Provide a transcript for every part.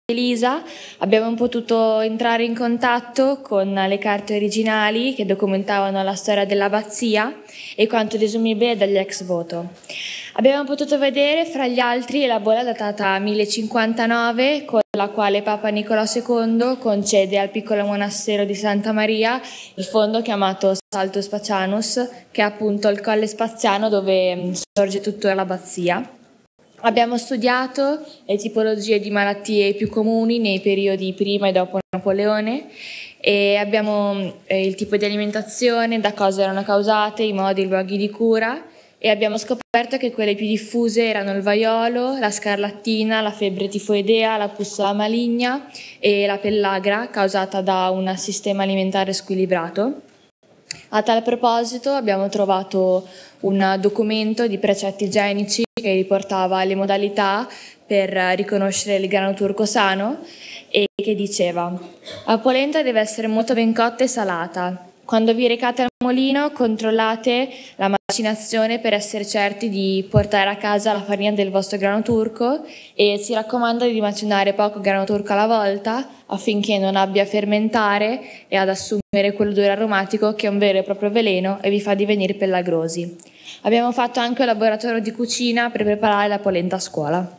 Elisa abbiamo potuto entrare in contatto con le carte originali che documentavano la storia dell'abbazia e quanto desumibile dagli ex voto. Abbiamo potuto vedere fra gli altri la bolla datata 1059 con la quale Papa Nicolò II concede al piccolo monastero di Santa Maria il fondo chiamato Salto Spacianus, che è appunto il colle spaziano dove sorge tuttora l'abbazia. Abbiamo studiato le tipologie di malattie più comuni nei periodi prima e dopo Napoleone e abbiamo il tipo di alimentazione, da cosa erano causate, i modi e i luoghi di cura e abbiamo scoperto che quelle più diffuse erano il vaiolo, la scarlattina, la febbre tifoidea, la puzzola maligna e la pellagra causata da un sistema alimentare squilibrato. A tal proposito abbiamo trovato un documento di precetti igienici che riportava le modalità per riconoscere il grano turco sano e che diceva: la polenta deve essere molto ben cotta e salata. Quando vi recate al mulino controllate la macinazione per essere certi di portare a casa la farina del vostro grano turco e si raccomanda di macinare poco grano turco alla volta affinché non abbia a fermentare e ad assumere quell'odore aromatico che è un vero e proprio veleno e vi fa divenire pellagrosi. Abbiamo fatto anche un laboratorio di cucina per preparare la polenta a scuola.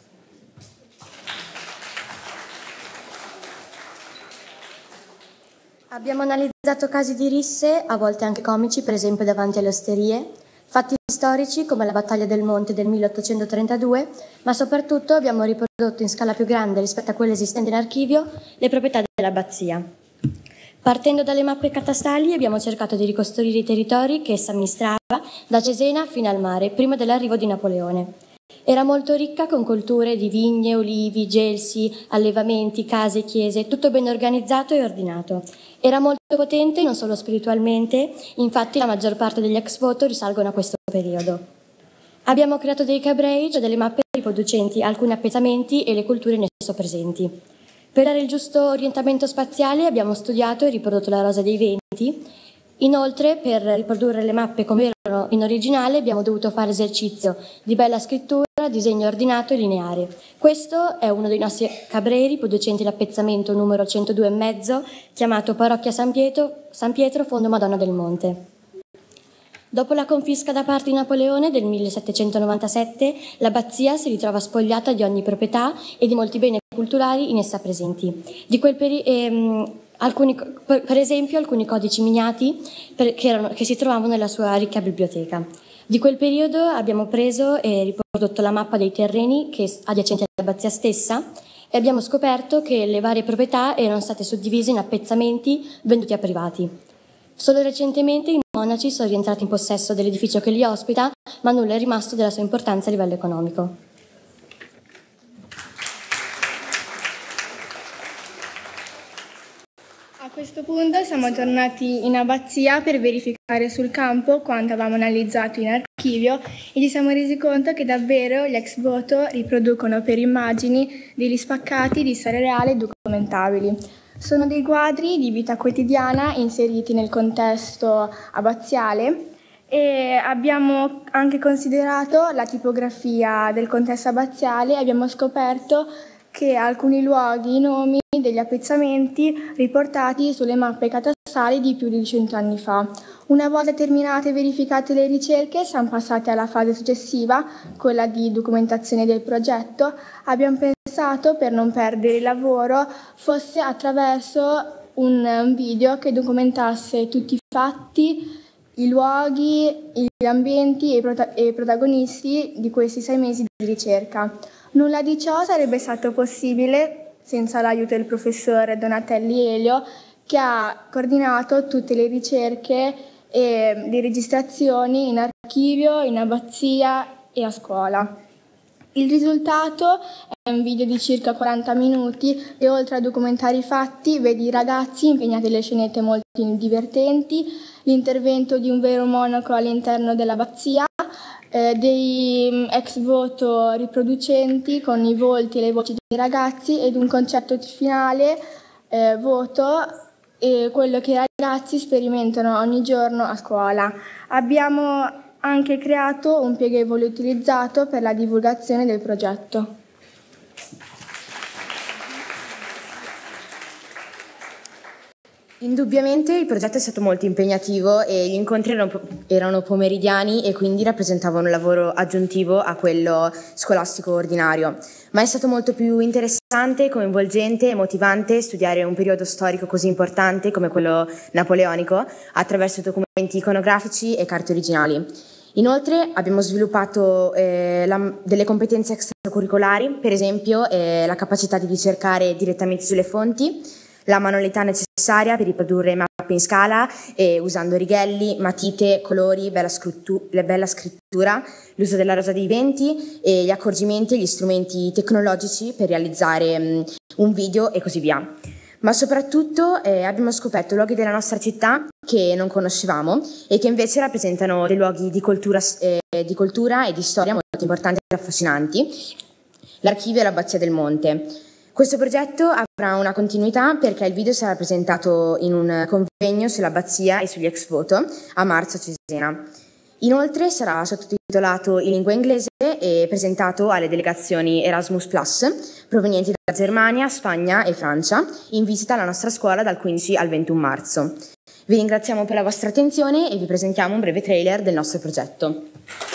Abbiamo analizzato casi di risse, a volte anche comici, per esempio davanti alle osterie, fatti storici come la battaglia del Monte del 1832, ma soprattutto abbiamo riprodotto in scala più grande rispetto a quelle esistenti in archivio le proprietà dell'abbazia. Partendo dalle mappe catastali abbiamo cercato di ricostruire i territori che essa amministrava da Cesena fino al mare, prima dell'arrivo di Napoleone. Era molto ricca con colture di vigne, olivi, gelsi, allevamenti, case, chiese, tutto ben organizzato e ordinato. Era molto potente non solo spiritualmente, infatti la maggior parte degli ex voto risalgono a questo periodo. Abbiamo creato dei cabrei, cioè delle mappe riproducenti alcuni appezzamenti e le culture in esso presenti. Per dare il giusto orientamento spaziale abbiamo studiato e riprodotto la rosa dei venti. Inoltre, per riprodurre le mappe come erano in originale, abbiamo dovuto fare esercizio di bella scrittura, disegno ordinato e lineare. Questo è uno dei nostri cabrei riproducenti l'appezzamento numero 102,5, chiamato Parrocchia San Pietro, Fondo Madonna del Monte. Dopo la confisca da parte di Napoleone del 1797, l'abbazia si ritrova spogliata di ogni proprietà e di molti beni culturali in essa presenti. Di quel per esempio alcuni codici miniati che si trovavano nella sua ricca biblioteca. Di quel periodo abbiamo preso e riprodotto la mappa dei terreni adiacenti all'abbazia stessa e abbiamo scoperto che le varie proprietà erano state suddivise in appezzamenti venduti a privati. Solo recentemente i monaci sono rientrati in possesso dell'edificio che li ospita, ma nulla è rimasto della sua importanza a livello economico. A questo punto siamo tornati in abbazia per verificare sul campo quanto avevamo analizzato in archivio e ci siamo resi conto che davvero gli ex voto riproducono per immagini degli spaccati di storia reale e documentabili. Sono dei quadri di vita quotidiana inseriti nel contesto abbaziale e abbiamo anche considerato la tipografia del contesto abbaziale e abbiamo scoperto che alcuni luoghi, i nomi degli appezzamenti riportati sulle mappe catastali di più di 100 anni fa. Una volta terminate e verificate le ricerche, siamo passati alla fase successiva, quella di documentazione del progetto. Abbiamo pensato, per non perdere il lavoro, fosse attraverso un video che documentasse tutti i fatti, i luoghi, gli ambienti e i protagonisti di questi 6 mesi di ricerca. Nulla di ciò sarebbe stato possibile senza l'aiuto del professore Donatelli Elio, che ha coordinato tutte le ricerche e le registrazioni in archivio, in abbazia e a scuola. Il risultato è un video di circa 40 minuti e oltre a documentare i fatti vedi i ragazzi impegnati nelle scenette molto divertenti, l'intervento di un vero monaco all'interno dell'abbazia, dei ex voto riproducenti con i volti e le voci dei ragazzi ed un concetto finale voto e quello che i ragazzi sperimentano ogni giorno a scuola. Abbiamo anche creato un pieghevole utilizzato per la divulgazione del progetto. Indubbiamente il progetto è stato molto impegnativo e gli incontri erano pomeridiani e quindi rappresentavano un lavoro aggiuntivo a quello scolastico ordinario, ma è stato molto più interessante, coinvolgente e motivante studiare un periodo storico così importante come quello napoleonico attraverso documenti iconografici e carte originali. Inoltre abbiamo sviluppato delle competenze extracurricolari, per esempio la capacità di ricercare direttamente sulle fonti, la manualità necessaria per riprodurre mappe in scala e usando righelli, matite, colori, bella scrittura, l'uso della rosa dei venti e gli accorgimenti e gli strumenti tecnologici per realizzare un video e così via. Ma soprattutto abbiamo scoperto luoghi della nostra città che non conoscevamo e che invece rappresentano dei luoghi di cultura e di storia molto importanti e affascinanti, l'archivio e l'abbazia del Monte. Questo progetto avrà una continuità perché il video sarà presentato in un convegno sull'abbazia e sugli ex voto a marzo a Cesena. Inoltre sarà sottotitolato in lingua inglese e presentato alle delegazioni Erasmus Plus provenienti da Germania, Spagna e Francia in visita alla nostra scuola dal 15 al 21 marzo. Vi ringraziamo per la vostra attenzione e vi presentiamo un breve trailer del nostro progetto.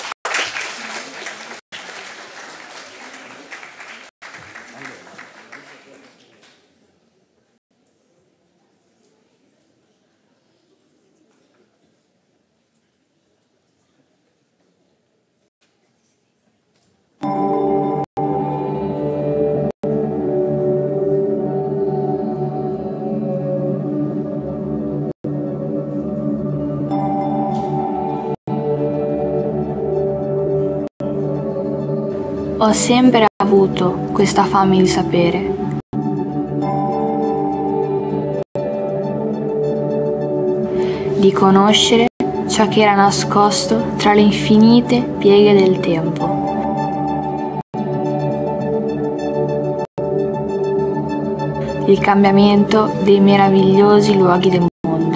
Ho sempre avuto questa fame di sapere. Di conoscere ciò che era nascosto tra le infinite pieghe del tempo. Il cambiamento dei meravigliosi luoghi del mondo.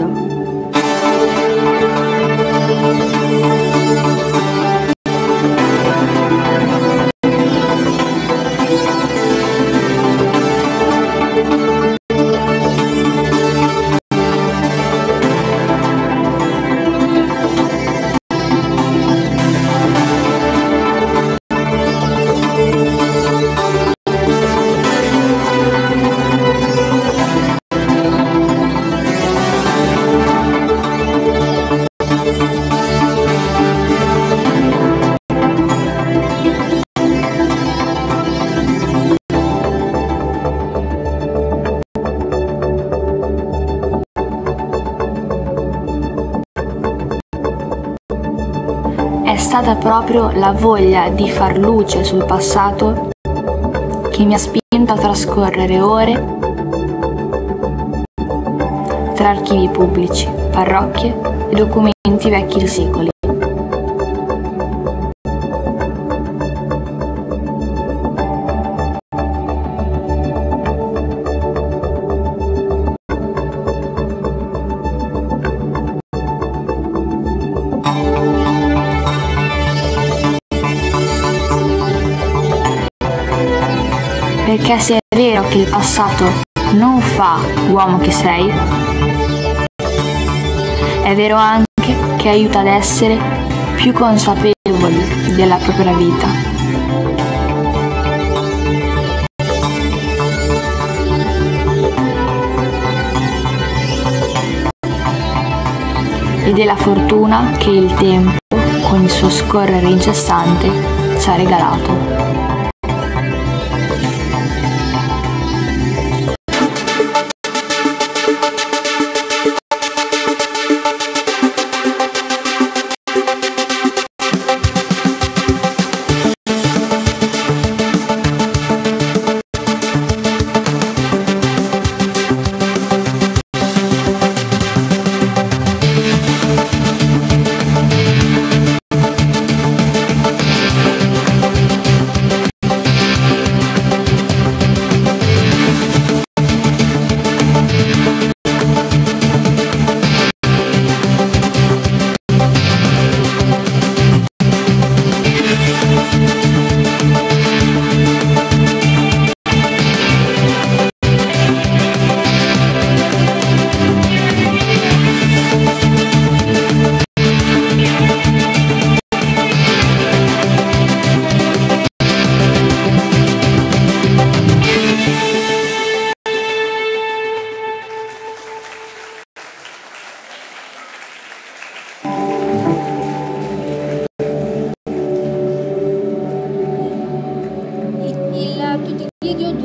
È stata proprio la voglia di far luce sul passato che mi ha spinto a trascorrere ore tra archivi pubblici, parrocchie e documenti vecchi di secoli. Perché se è vero che il passato non fa l'uomo che sei, è vero anche che aiuta ad essere più consapevoli della propria vita. E della fortuna che il tempo, con il suo scorrere incessante, ci ha regalato.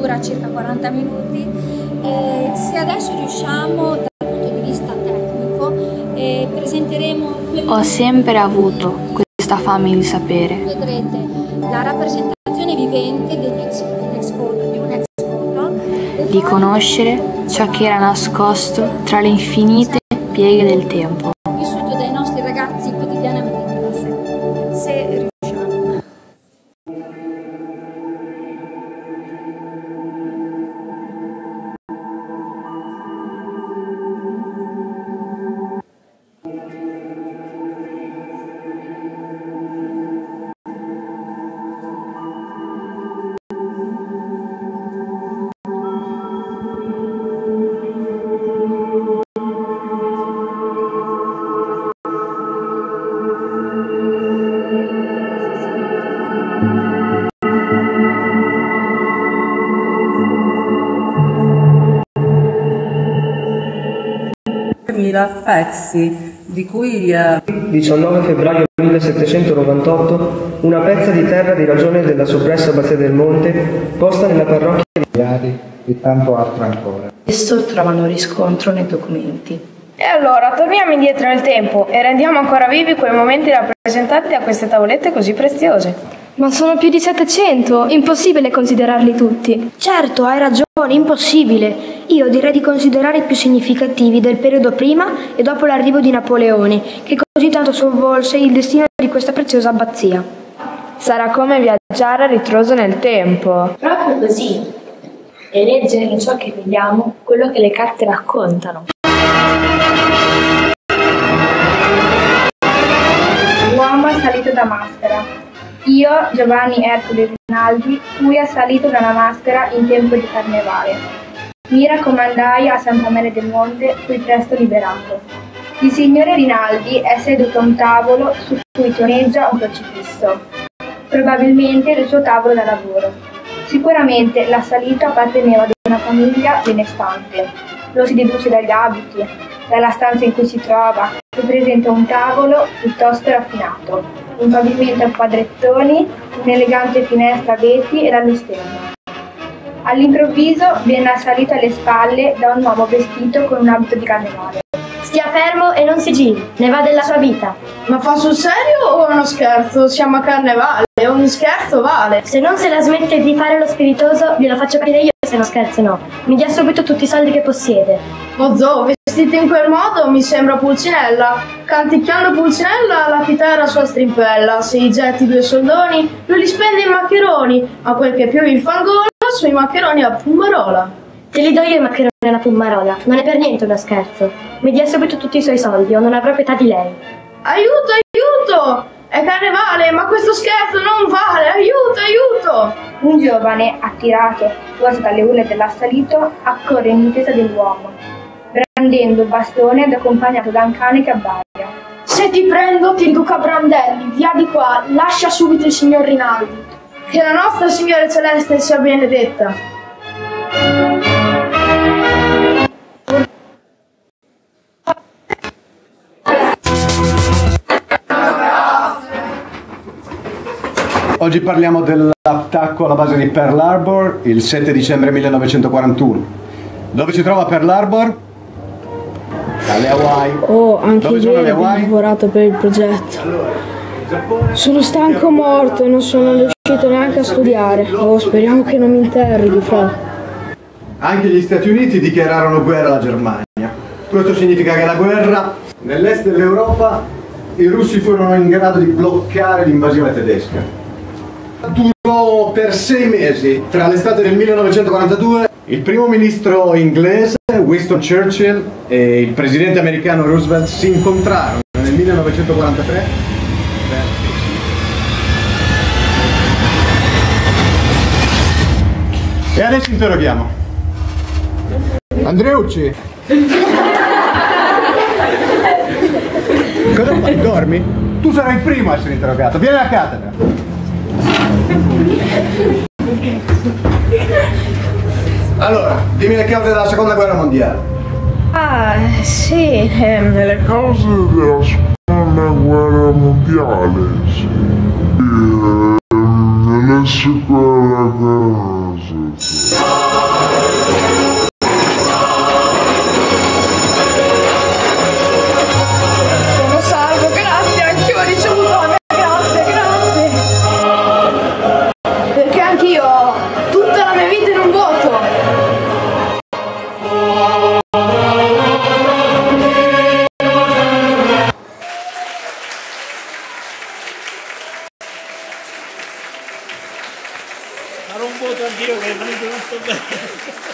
dura circa 40 minuti. E se adesso riusciamo dal punto di vista tecnico, presenteremo quello Ho sempre avuto questa fame di sapere. vedrete la rappresentazione vivente di un ex voto, Di conoscere ciò che era nascosto tra le infinite pieghe del tempo. vissuto dai nostri ragazzi quotidianamente in classe. Se riusciamo. Pezzi, di cui 19 febbraio 1798, una pezza di terra di ragione della soppressa Abbazia del Monte, posta nella parrocchia di e tanto altro ancora. Esso trovano riscontro nei documenti. E allora torniamo indietro nel tempo e rendiamo ancora vivi quei momenti rappresentati da queste tavolette così preziose. Ma sono più di 700, impossibile considerarli tutti. Certo, hai ragione, impossibile. Io direi di considerare i più significativi del periodo prima e dopo l'arrivo di Napoleone, che così tanto sconvolse il destino di questa preziosa abbazia. Sarà come viaggiare a ritroso nel tempo. Proprio così. E leggere in ciò che vediamo quello che le carte raccontano. L'uomo è salito da maschera. Io, Giovanni Ercole Rinaldi, fui assalito da una maschera in tempo di carnevale. Mi raccomandai a Santa Maria del Monte, fui presto liberato. Il signore Rinaldi è seduto a un tavolo su cui toneggia un crocifisso. Probabilmente il suo tavolo da lavoro. Sicuramente l'assalito apparteneva ad una famiglia benestante. Lo si deduce dagli abiti, dalla stanza in cui si trova, che presenta un tavolo piuttosto raffinato, un pavimento a quadrettoni, un'elegante finestra a veti e la lusterna. All'improvviso viene assalito alle spalle da un uomo vestito con un abito di carnevale. Stia fermo e non si giri, ne va della sua vita. Ma fa sul serio o è uno scherzo? Siamo a carnevale, ogni scherzo vale. Se non se la smette di fare lo spiritoso, glielo faccio capire io se non scherzo no. Mi dia subito tutti i soldi che possiede. Ozzo, vestito in quel modo mi sembra Pulcinella. Canticchiando Pulcinella la chitarra sua strimpella. Se gli getti 2 soldoni, non li spende in maccheroni. Ma quel che più in fangola, sui maccheroni a Pumarola. Te li do io i maccheroni alla Pumarola, non è per niente uno scherzo. Mi dia subito tutti i suoi soldi o non avrò pietà di lei. Aiuto, aiuto! È carnevale, ma questo scherzo non vale! Aiuto, aiuto! Un giovane, attirato forse dalle urla dell'assalito, accorre in difesa dell'uomo, brandendo un bastone ed accompagnato da un cane che abbaia. Se ti prendo, ti induco a brandelli, via di qua, lascia subito il signor Rinaldi. Che la nostra Signora Celeste sia benedetta. Oggi parliamo dell'attacco alla base di Pearl Harbor il 7 dicembre 1941. Dove si trova Pearl Harbor? Alle Hawaii. Oh, anche Dove sono le ieri ho Hawaii? lavorato per il progetto. Allora, il Giappone... Sono stanco morto e non sono riuscito neanche a studiare. Oh, speriamo che non mi interroghi, fra. Anche gli Stati Uniti dichiararono guerra alla Germania. Questo significa che la guerra nell'est dell'Europa i russi furono in grado di bloccare l'invasione tedesca. Durò per 6 mesi, tra l'estate del 1942, il primo ministro inglese Winston Churchill e il presidente americano Roosevelt si incontrarono nel 1943 e adesso interroghiamo Andreucci. Cosa fai? Dormi? Tu sarai il primo a essere interrogato, vieni alla cattedra. Allora, dimmi le cause della seconda guerra mondiale. Sì, Le cause della seconda guerra mondiale, sì. Nelle pensi quella casa? Sono salvo, grazie, anch'io ho ricevuto la mia grazie. Perché anch'io ho tutta la mia vita in un voto. Farò un voto anch'io che è venuto tutto bene.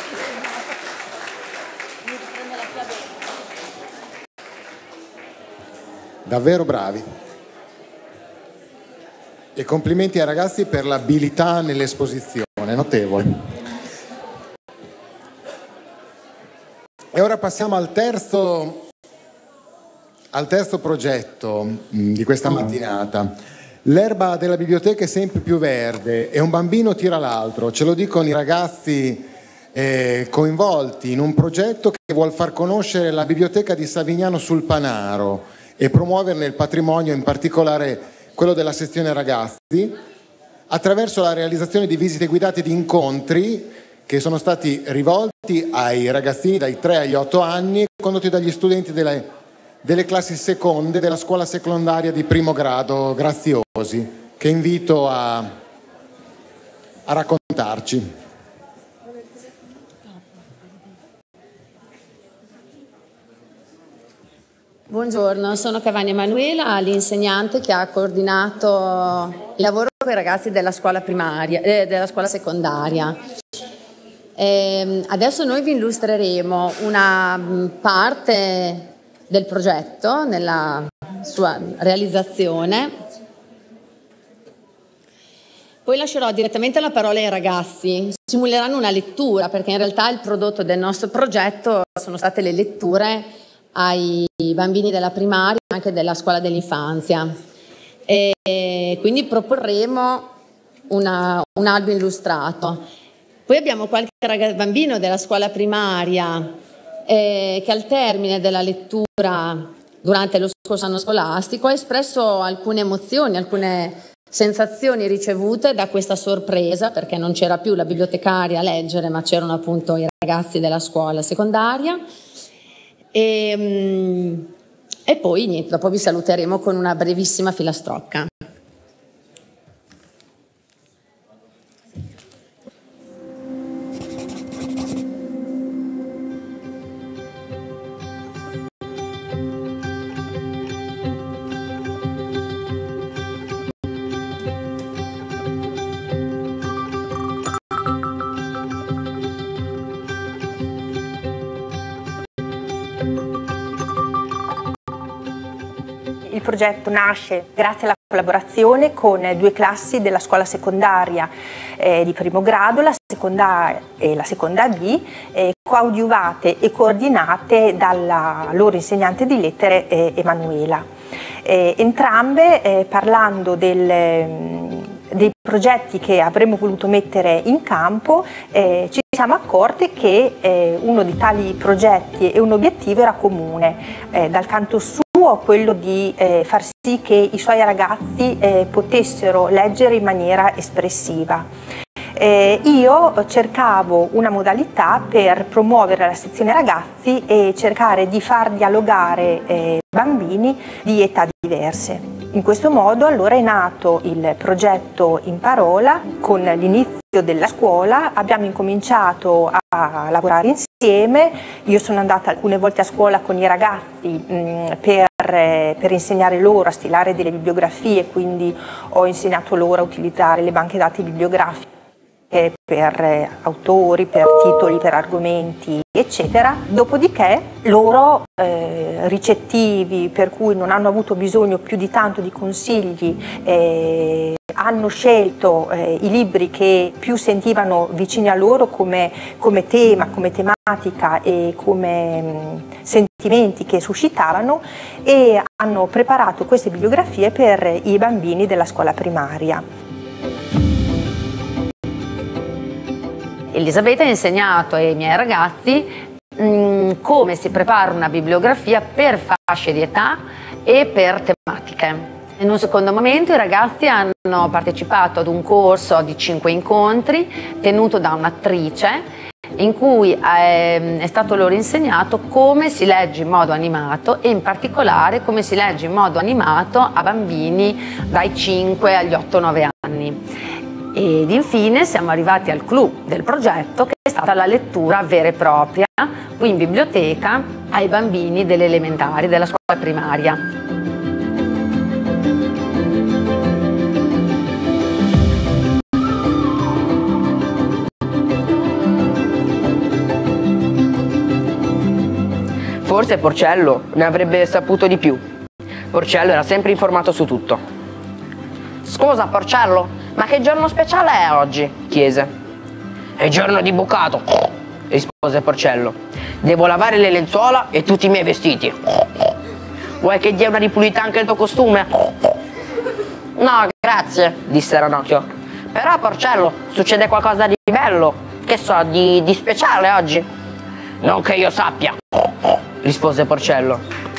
Davvero bravi. E complimenti ai ragazzi per l'abilità nell'esposizione, notevole. E ora passiamo al terzo progetto di questa mattinata. L'erba della biblioteca è sempre più verde e un bambino tira l'altro. Ce lo dicono i ragazzi coinvolti in un progetto che vuol far conoscere la biblioteca di Savignano sul Panaro e promuoverne il patrimonio, in particolare quello della sezione ragazzi, attraverso la realizzazione di visite guidate e di incontri che sono stati rivolti ai ragazzini dai 3 agli 8 anni, condotti dagli studenti delle classi seconde della scuola secondaria di primo grado Graziosi, che invito a raccontarci. Buongiorno, sono Cavagna Emanuela, l'insegnante che ha coordinato il lavoro con i ragazzi della scuola primaria, della scuola secondaria. Adesso noi vi illustreremo una parte del progetto nella sua realizzazione. Poi lascerò direttamente la parola ai ragazzi. Simuleranno una lettura, perché in realtà il prodotto del nostro progetto sono state le letture ai bambini della primaria e anche della scuola dell'infanzia. E quindi proporremo un albo illustrato. Poi abbiamo qualche bambino della scuola primaria che al termine della lettura durante lo scorso anno scolastico ha espresso alcune emozioni, alcune sensazioni ricevute da questa sorpresa, perché non c'era più la bibliotecaria a leggere, ma c'erano appunto i ragazzi della scuola secondaria. E poi niente, dopo vi saluteremo con una brevissima filastrocca. Il progetto nasce grazie alla collaborazione con 2 classi della scuola secondaria di primo grado, la seconda A e la seconda B, coadiuvate e coordinate dalla loro insegnante di lettere Emanuela. Entrambe parlando dei progetti che avremmo voluto mettere in campo, ci siamo accorte che uno di tali progetti e un obiettivo era comune, dal canto suo quello di far sì che i suoi ragazzi potessero leggere in maniera espressiva. Io cercavo una modalità per promuovere la sezione ragazzi e cercare di far dialogare bambini di età diverse. In questo modo allora è nato il progetto In Parola. Con l'inizio della scuola abbiamo incominciato a lavorare insieme. Io sono andata alcune volte a scuola con i ragazzi per insegnare loro a stilare delle bibliografie, quindi ho insegnato loro a utilizzare le banche dati bibliografiche per autori, per titoli, per argomenti, eccetera. Dopodiché loro, ricettivi, per cui non hanno avuto bisogno più di tanto di consigli, hanno scelto i libri che più sentivano vicini a loro come tema, come tematica e come sentimenti che suscitavano, e hanno preparato queste bibliografie per i bambini della scuola primaria. Elisabetta ha insegnato ai miei ragazzi come si prepara una bibliografia per fasce di età e per tematiche. In un secondo momento i ragazzi hanno partecipato ad un corso di 5 incontri tenuto da un'attrice in cui è stato loro insegnato come si legge in modo animato e in particolare come si legge in modo animato a bambini dai 5 agli 8-9 anni. Ed infine siamo arrivati al clou del progetto, che è stata la lettura vera e propria qui in biblioteca ai bambini delle elementari, della scuola primaria. Forse Porcello ne avrebbe saputo di più. Porcello era sempre informato su tutto. Scusa Porcello, ma che giorno speciale è oggi? Chiese. È giorno di bucato, rispose Porcello. Devo lavare le lenzuola e tutti i miei vestiti. Vuoi che dia una ripulita anche il tuo costume? No, grazie, disse Ranocchio. Però Porcello, succede qualcosa di bello, che so, di speciale oggi? Non che io sappia, rispose Porcello.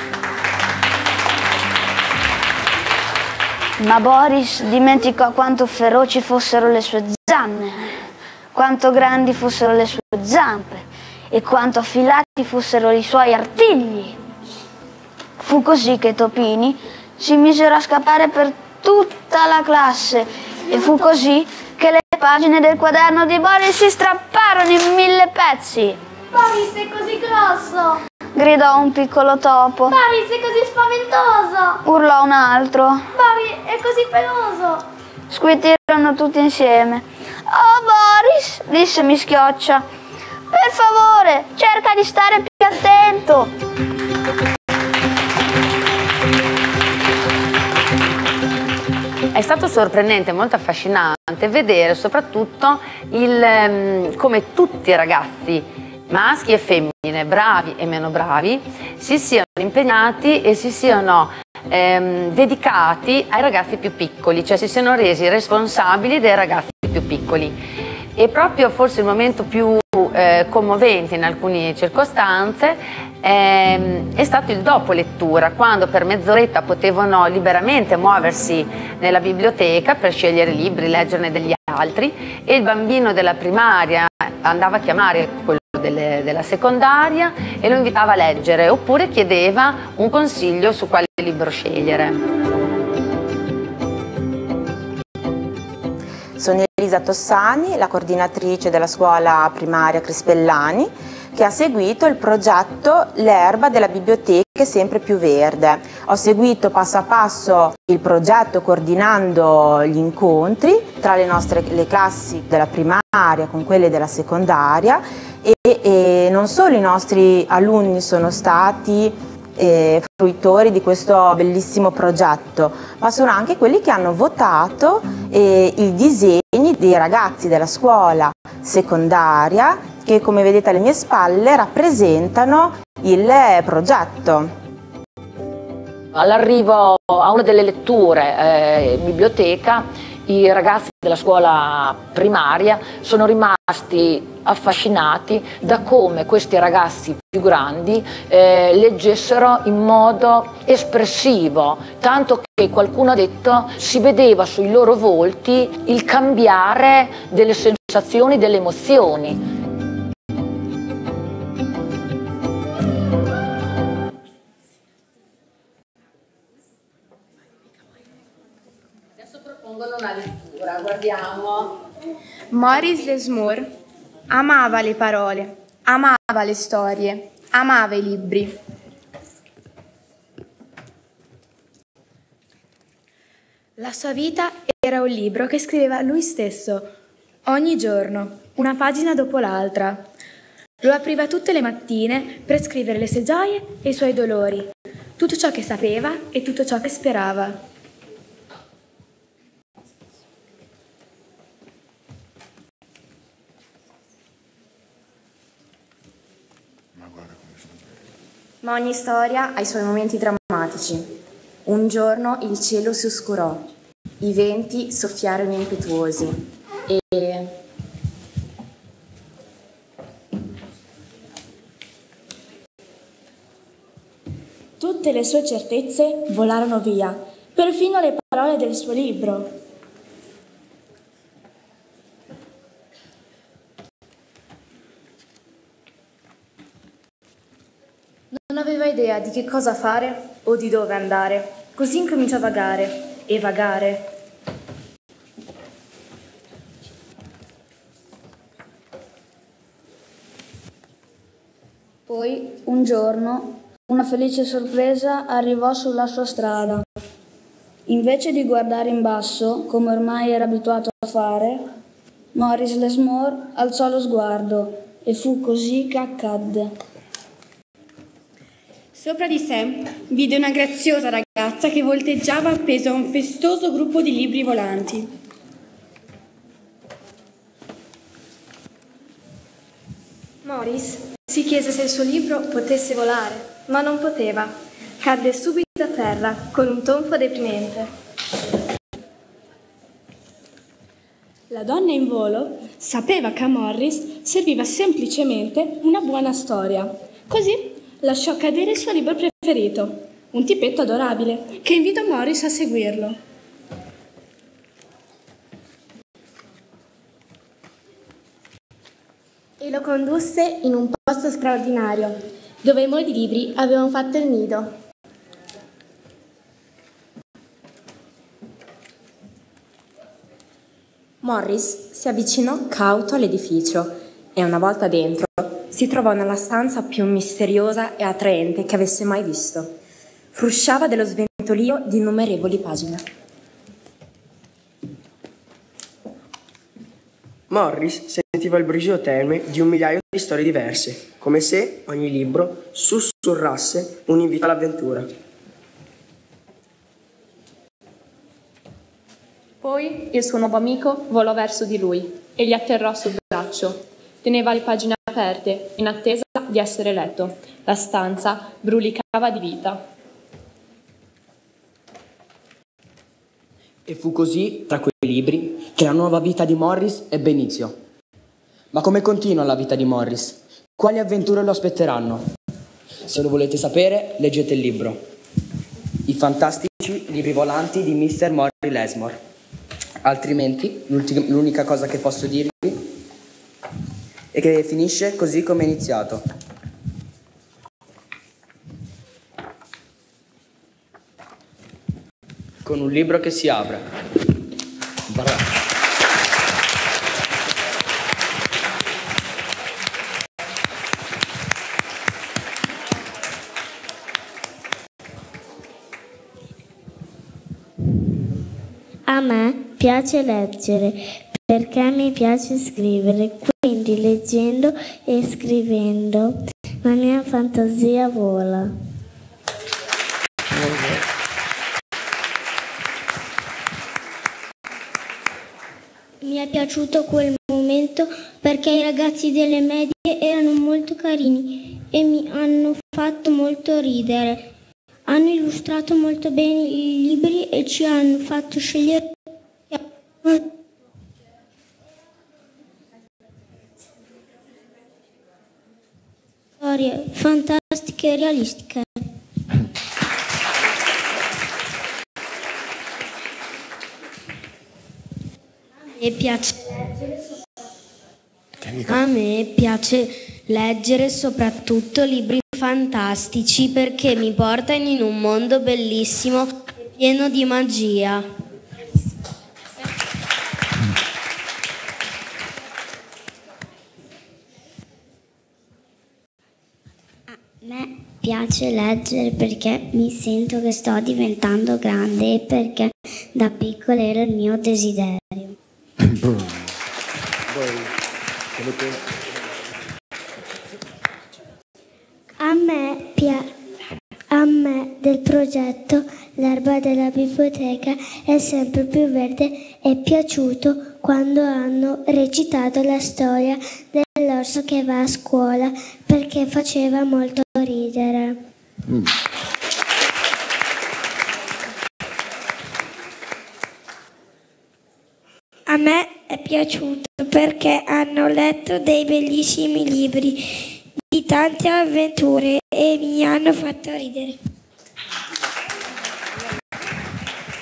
Ma Boris dimenticò quanto feroci fossero le sue zanne, quanto grandi fossero le sue zampe e quanto affilati fossero i suoi artigli. Fu così che Topini si misero a scappare per tutta la classe e fu così che le pagine del quaderno di Boris si strapparono in 1000 pezzi. Boris è così grosso! Gridò un piccolo topo. Boris è così spaventoso! Urlò un altro. Boris è così peloso! Squittirono tutti insieme. Oh Boris, disse Mischioccia, per favore, cerca di stare più attento. È stato sorprendente, molto affascinante vedere soprattutto come tutti i ragazzi, maschi e femmine, bravi e meno bravi, si siano impegnati e si siano dedicati ai ragazzi più piccoli, cioè si siano resi responsabili dei ragazzi più piccoli. E proprio forse il momento più commovente in alcune circostanze è stato il dopo lettura, quando per mezz'oretta potevano liberamente muoversi nella biblioteca per scegliere libri, leggerne degli altri, e il bambino della primaria andava a chiamare quello della secondaria e lo invitava a leggere, oppure chiedeva un consiglio su quale libro scegliere. Sono Elisa Tossani, la coordinatrice della scuola primaria Crispellani, che ha seguito il progetto L'erba della biblioteca è sempre più verde. Ho seguito passo a passo il progetto coordinando gli incontri tra le classi della primaria con quelle della secondaria e non solo i nostri alunni sono stati fruitori di questo bellissimo progetto, ma sono anche quelli che hanno votato i disegni dei ragazzi della scuola secondaria che, come vedete alle mie spalle, rappresentano il progetto. All'arrivo a una delle letture in biblioteca, i ragazzi della scuola primaria sono rimasti affascinati da come questi ragazzi più grandi leggessero in modo espressivo, tanto che qualcuno ha detto si vedeva sui loro volti il cambiare delle sensazioni, delle emozioni. Adesso propongono una lettura, guardiamo. Maurice Lesmore amava le parole, amava le storie, amava i libri. La sua vita era un libro che scriveva lui stesso, ogni giorno, una pagina dopo l'altra. Lo apriva tutte le mattine per scrivere le sue gioie e i suoi dolori, tutto ciò che sapeva e tutto ciò che sperava. Ma ogni storia ha i suoi momenti drammatici. Un giorno il cielo si oscurò, i venti soffiarono impetuosi e... Tutte le sue certezze volarono via perfino le parole del suo libro. Non aveva idea di che cosa fare o di dove andare, così incominciò a vagare e vagare. Poi, un giorno, una felice sorpresa arrivò sulla sua strada. Invece di guardare in basso, come ormai era abituato a fare, Maurice Lesmore alzò lo sguardo e fu così che accadde. Sopra di sé vide una graziosa ragazza che volteggiava appesa a un festoso gruppo di libri volanti. Maurice si chiese se il suo libro potesse volare, ma non poteva. Cadde subito a terra con un tonfo deprimente. La donna in volo sapeva che a Morris serviva semplicemente una buona storia. Così lasciò cadere il suo libro preferito, un tipetto adorabile, che invitò Morris a seguirlo. E lo condusse in un posto straordinario, dove molti libri avevano fatto il nido. Morris si avvicinò cauto all'edificio e una volta dentro si trovò nella stanza più misteriosa e attraente che avesse mai visto. Frusciava dello sventolio di innumerevoli pagine. Morris sentiva il brusio tenue di 1.000.000 di storie diverse, come se ogni libro sussurrasse un invito all'avventura. Poi il suo nuovo amico volò verso di lui e gli atterrò sul braccio. Teneva le pagine aperte, in attesa di essere letto. La stanza brulicava di vita. E fu così, tra quei libri, che la nuova vita di Morris ebbe inizio. Ma come continua la vita di Morris? Quali avventure lo aspetteranno? Se lo volete sapere, leggete il libro I fantastici libri volanti di Mr. Maurice Lesmore. Altrimenti, l'unica cosa che posso dirvi è che finisce così come è iniziato. Con un libro che si apre. A me piace leggere perché mi piace scrivere, quindi leggendo e scrivendo la mia fantasia vola. Mi è piaciuto quel momento perché i ragazzi delle medie erano molto carini e mi hanno fatto molto ridere. Hanno illustrato molto bene i libri e ci hanno fatto scegliere storie fantastiche e realistiche. A me piace leggere soprattutto libri fantastici perché mi portano in un mondo bellissimo e pieno di magia. A me piace leggere perché mi sento che sto diventando grande e perché da piccola era il mio desiderio. A me del progetto L'erba della biblioteca è sempre più verde è piaciuto quando hanno recitato la storia dell'orso che va a scuola perché faceva molto ridere. A me è piaciuto perché hanno letto dei bellissimi libri di tante avventure e mi hanno fatto ridere.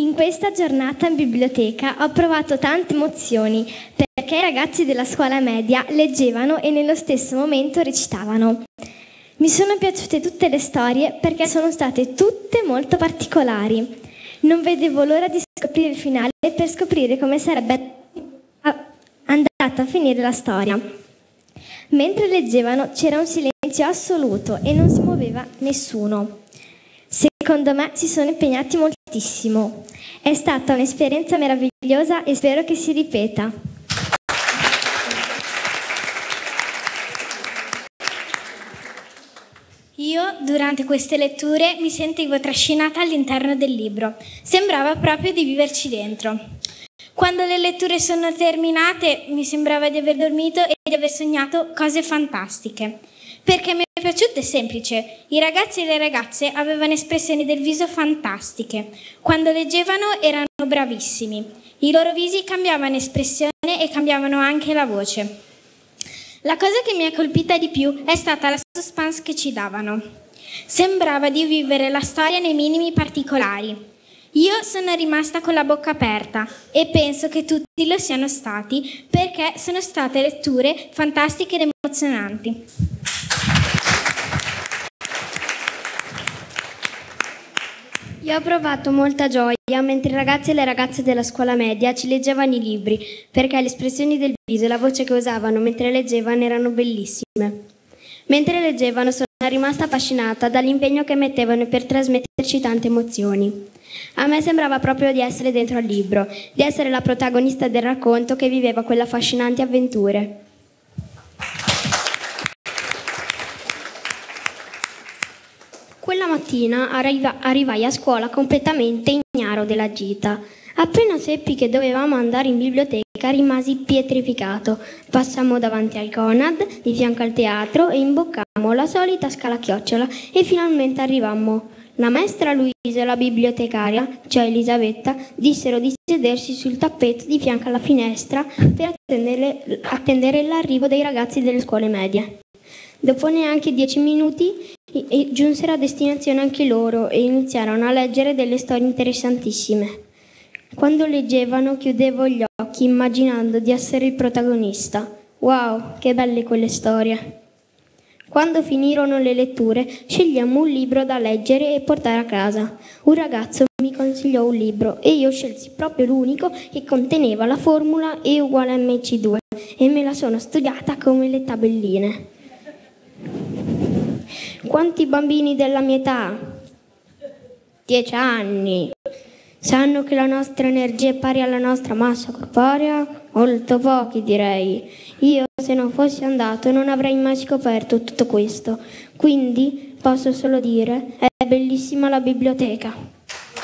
In questa giornata in biblioteca ho provato tante emozioni perché i ragazzi della scuola media leggevano e nello stesso momento recitavano. Mi sono piaciute tutte le storie perché sono state tutte molto particolari. Non vedevo l'ora di scoprire il finale per scoprire come sarebbe andata a finire la storia. Mentre leggevano c'era un silenzio assoluto e non si muoveva nessuno. Secondo me si sono impegnati moltissimo. È stata un'esperienza meravigliosa e spero che si ripeta. Io, durante queste letture, mi sentivo trascinata all'interno del libro. Sembrava proprio di viverci dentro. Quando le letture sono terminate, mi sembrava di aver dormito e di aver sognato cose fantastiche. Perché mi è piaciuto è semplice. I ragazzi e le ragazze avevano espressioni del viso fantastiche. Quando leggevano erano bravissimi. I loro visi cambiavano espressione e cambiavano anche la voce. La cosa che mi ha colpita di più è stata la suspense che ci davano. Sembrava di vivere la storia nei minimi particolari. Io sono rimasta con la bocca aperta e penso che tutti lo siano stati perché sono state letture fantastiche ed emozionanti. Io ho provato molta gioia mentre i ragazzi e le ragazze della scuola media ci leggevano i libri, perché le espressioni del viso e la voce che usavano mentre leggevano erano bellissime. Mentre leggevano sono rimasta affascinata dall'impegno che mettevano per trasmetterci tante emozioni. A me sembrava proprio di essere dentro al libro, di essere la protagonista del racconto che viveva quelle affascinanti avventure. Quella mattina arrivai a scuola completamente ignaro della gita. Appena seppi che dovevamo andare in biblioteca rimasi pietrificato. Passammo davanti al Conad, di fianco al teatro, e imboccammo la solita scala a chiocciola e finalmente arrivammo. La maestra Luisa e la bibliotecaria, cioè Elisabetta, dissero di sedersi sul tappeto di fianco alla finestra per attendere l'arrivo dei ragazzi delle scuole medie. Dopo neanche 10 minuti giunsero a destinazione anche loro e iniziarono a leggere delle storie interessantissime. Quando leggevano chiudevo gli occhi immaginando di essere il protagonista. Wow, che belle quelle storie! Quando finirono le letture, scegliammo un libro da leggere e portare a casa. Un ragazzo mi consigliò un libro e io scelsi proprio l'unico che conteneva la formula E uguale a mc2 e me la sono studiata come le tabelline. Quanti bambini della mia età? 10 anni. Sanno che la nostra energia è pari alla nostra massa corporea? Molto pochi, direi. Io, se non fossi andato, non avrei mai scoperto tutto questo. Quindi, posso solo dire, è bellissima la biblioteca.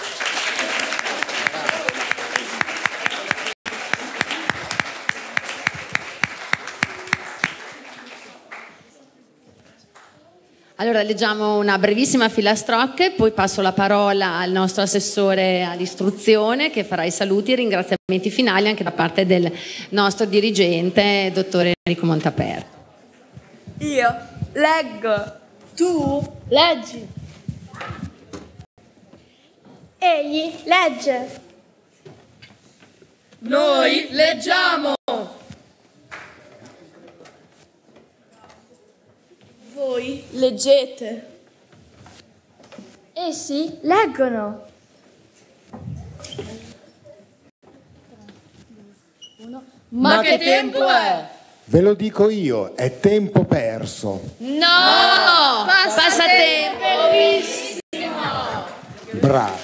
Allora leggiamo una brevissima filastrocche, poi passo la parola al nostro assessore all'istruzione che farà i saluti e i ringraziamenti finali anche da parte del nostro dirigente, dottore Enrico Montaperto. Io leggo. Tu leggi. Egli legge. Noi leggiamo. Voi leggete. Essi leggono. Ma che tempo è? Ve lo dico io, è tempo perso. No! Passatempo! Bravissimo! Bravo.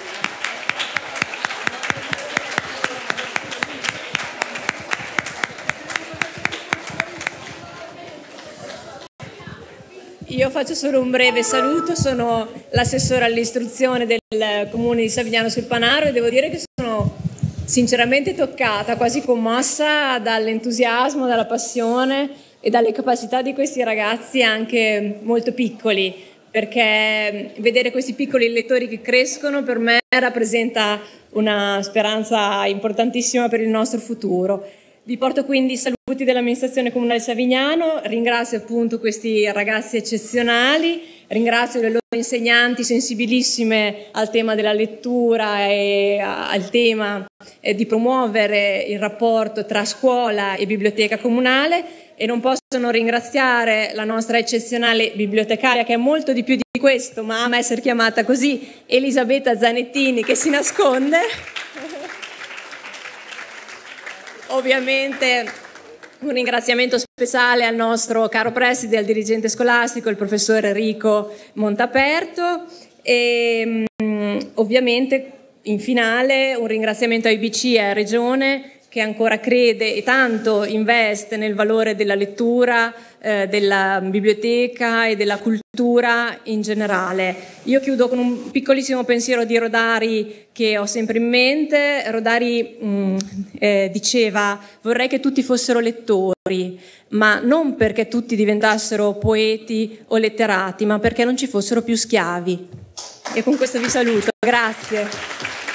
Io faccio solo un breve saluto, sono l'assessore all'istruzione del comune di Savigliano sul Panaro e devo dire che sono sinceramente toccata, quasi commossa dall'entusiasmo, dalla passione e dalle capacità di questi ragazzi anche molto piccoli, perché vedere questi piccoli lettori che crescono per me rappresenta una speranza importantissima per il nostro futuro. Vi porto quindi saluti tutti dell'amministrazione comunale Savignano, ringrazio appunto questi ragazzi eccezionali, ringrazio le loro insegnanti sensibilissime al tema della lettura e al tema di promuovere il rapporto tra scuola e biblioteca comunale, e non posso non ringraziare la nostra eccezionale bibliotecaria, che è molto di più di questo, ma ama essere chiamata così, Elisabetta Zanettini, che si nasconde. Ovviamente un ringraziamento speciale al nostro caro preside, al dirigente scolastico, il professor Enrico Montaperto, e ovviamente in finale un ringraziamento a IBC e a Regione, che ancora crede e tanto investe nel valore della lettura, della biblioteca e della cultura in generale. Io chiudo con un piccolissimo pensiero di Rodari che ho sempre in mente. Rodari diceva: vorrei che tutti fossero lettori, ma non perché tutti diventassero poeti o letterati, ma perché non ci fossero più schiavi. E con questo vi saluto. Grazie.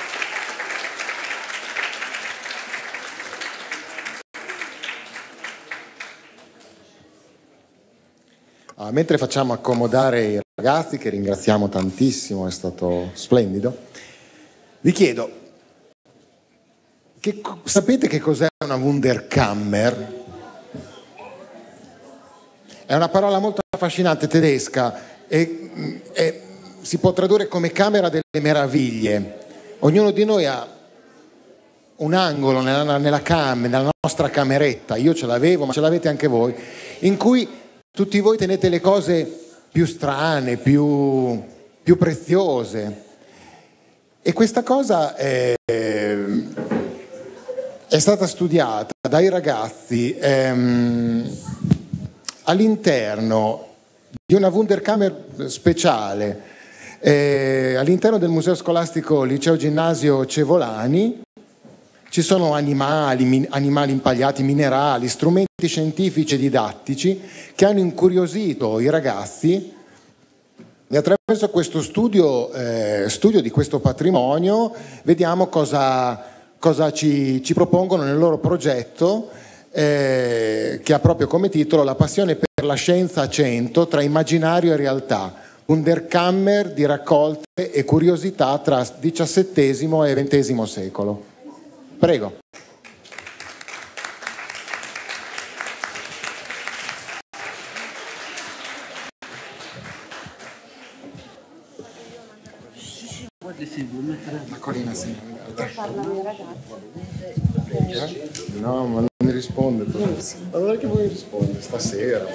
Mentre facciamo accomodare i ragazzi, che ringraziamo tantissimo, è stato splendido, vi chiedo, sapete che cos'è una Wunderkammer? È una parola molto affascinante, tedesca, e si può tradurre come camera delle meraviglie. Ognuno di noi ha un angolo nella nostra cameretta, io ce l'avevo, ma ce l'avete anche voi, in cui tutti voi tenete le cose più strane, più preziose. E questa cosa è stata studiata dai ragazzi all'interno di una Wunderkammer speciale, all'interno del Museo Scolastico Liceo Ginnasio Cevolani. Ci sono animali impagliati, minerali, strumenti scientifici e didattici che hanno incuriosito i ragazzi, e attraverso questo studio di questo patrimonio vediamo cosa ci propongono nel loro progetto, che ha proprio come titolo La passione per la scienza a 100 tra immaginario e realtà, Wunderkammer di raccolte e curiosità tra XVII e XX secolo. Prego. La Corina, sì. No, ma non mi risponde. Allora che vuoi rispondere stasera?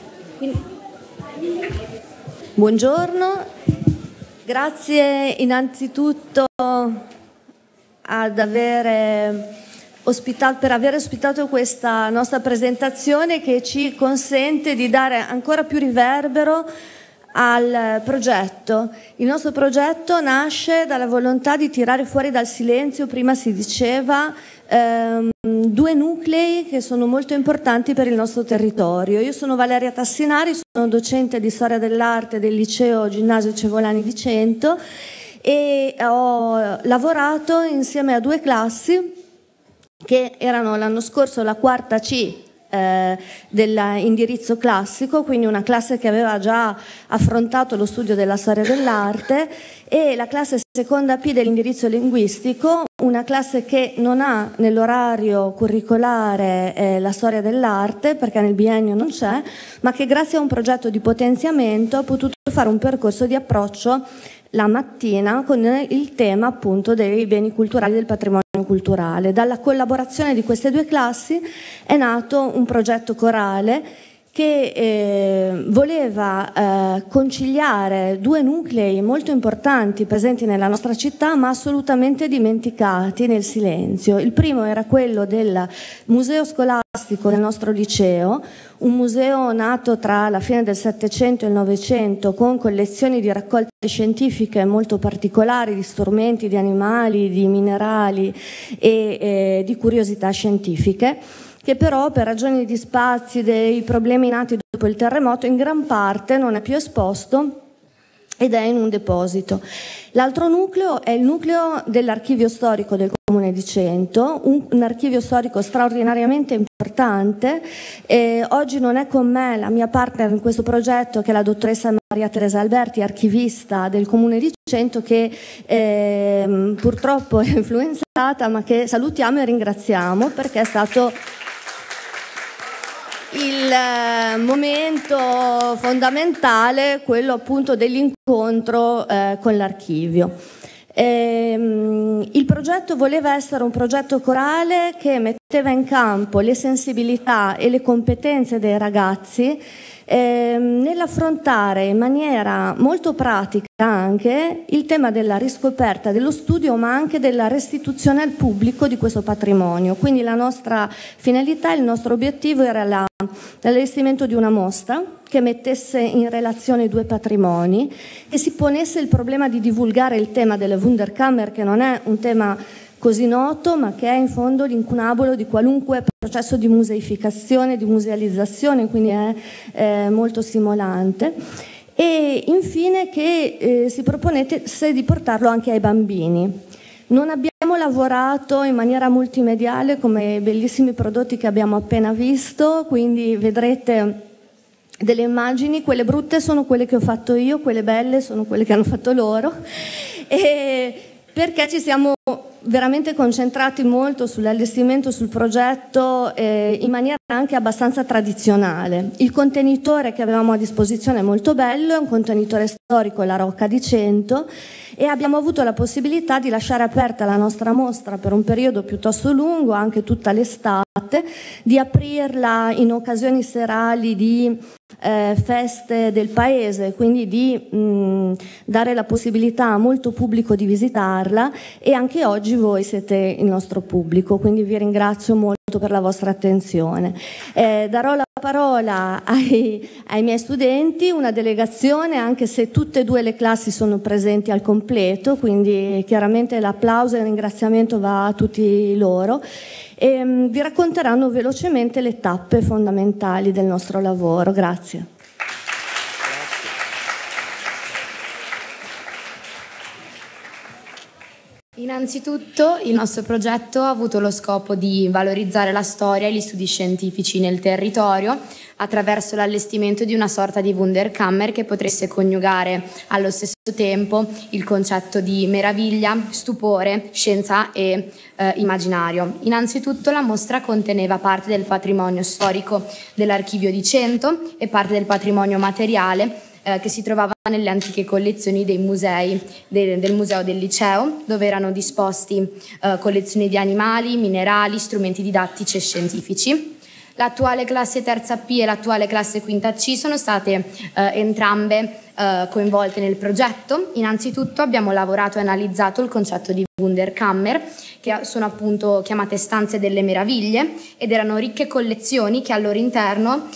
Buongiorno, grazie innanzitutto per aver ospitato questa nostra presentazione, che ci consente di dare ancora più riverbero al progetto. Il nostro progetto nasce dalla volontà di tirare fuori dal silenzio, prima si diceva, due nuclei che sono molto importanti per il nostro territorio. Io sono Valeria Tassinari, sono docente di storia dell'arte del liceo Ginnasio Cevolani di Cento, e ho lavorato insieme a due classi che erano l'anno scorso la quarta C dell'indirizzo classico, quindi una classe che aveva già affrontato lo studio della storia dell'arte, e la classe seconda P dell'indirizzo linguistico, una classe che non ha nell'orario curricolare la storia dell'arte perché nel biennio non c'è, ma che grazie a un progetto di potenziamento ha potuto fare un percorso di approccio la mattina con il tema appunto dei beni culturali, del patrimonio culturale. Dalla collaborazione di queste due classi è nato un progetto corale che voleva conciliare due nuclei molto importanti presenti nella nostra città, ma assolutamente dimenticati nel silenzio. Il primo era quello del museo scolastico del nostro liceo, un museo nato tra la fine del Settecento e il Novecento, con collezioni di raccolte scientifiche molto particolari, di strumenti, di animali, di minerali e di curiosità scientifiche, che però per ragioni di spazi, dei problemi nati dopo il terremoto, in gran parte non è più esposto ed è in un deposito. L'altro nucleo è il nucleo dell'archivio storico del Comune di Cento, un archivio storico straordinariamente importante importante. Oggi non è con me la mia partner in questo progetto, che è la dottoressa Maria Teresa Alberti, archivista del Comune di Cento, che purtroppo è influenzata, ma che salutiamo e ringraziamo, perché è stato il momento fondamentale, quello appunto dell'incontro con l'archivio. Il progetto voleva essere un progetto corale che metteva in campo le sensibilità e le competenze dei ragazzi nell'affrontare in maniera molto pratica anche il tema della riscoperta dello studio, ma anche della restituzione al pubblico di questo patrimonio. Quindi la nostra finalità, il nostro obiettivo era l'allestimento di una mostra che mettesse in relazione i due patrimoni, che si ponesse il problema di divulgare il tema delle Wunderkammer, che non è un tema così noto, ma che è in fondo l'incunabolo di qualunque processo di museificazione, di musealizzazione, quindi è molto stimolante. E infine che si proponesse di portarlo anche ai bambini. Non abbiamo lavorato in maniera multimediale come i bellissimi prodotti che abbiamo appena visto, quindi vedrete delle immagini, quelle brutte sono quelle che ho fatto io, quelle belle sono quelle che hanno fatto loro, perché ci siamo veramente concentrati molto sull'allestimento, sul progetto, in maniera anche abbastanza tradizionale. Il contenitore che avevamo a disposizione è molto bello, è un contenitore storico, la Rocca di Cento, e abbiamo avuto la possibilità di lasciare aperta la nostra mostra per un periodo piuttosto lungo, anche tutta l'estate, di aprirla in occasioni serali di feste del paese, quindi di dare la possibilità a molto pubblico di visitarla, e anche oggi voi siete il nostro pubblico, quindi vi ringrazio molto per la vostra attenzione. Darò la parola ai miei studenti, una delegazione, anche se tutte e due le classi sono presenti al completo, quindi chiaramente l'applauso e il ringraziamento va a tutti loro. E vi racconteranno velocemente le tappe fondamentali del nostro lavoro. Grazie. Innanzitutto il nostro progetto ha avuto lo scopo di valorizzare la storia e gli studi scientifici nel territorio attraverso l'allestimento di una sorta di Wunderkammer che potesse coniugare allo stesso tempo il concetto di meraviglia, stupore, scienza e immaginario. Innanzitutto la mostra conteneva parte del patrimonio storico dell'Archivio di Cento e parte del patrimonio materiale che si trovava nelle antiche collezioni dei musei del Museo del Liceo, dove erano disposti collezioni di animali, minerali, strumenti didattici e scientifici. L'attuale classe terza P e l'attuale classe quinta C sono state entrambe coinvolte nel progetto. Innanzitutto abbiamo lavorato e analizzato il concetto di Wunderkammer, che sono appunto chiamate stanze delle meraviglie, ed erano ricche collezioni che al loro interno